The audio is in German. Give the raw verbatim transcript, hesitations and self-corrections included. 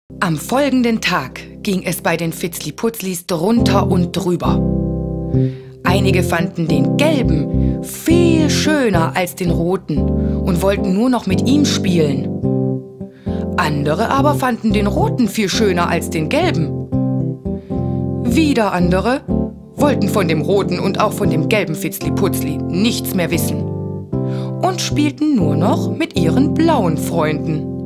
Am folgenden Tag ging es bei den Fitzliputzlis drunter und drüber. Einige fanden den gelben viel schöner als den roten und wollten nur noch mit ihm spielen. Andere aber fanden den roten viel schöner als den gelben. Wieder andere wollten von dem roten und auch von dem gelben Fitzliputzli nichts mehr wissen und spielten nur noch mit ihren blauen Freunden.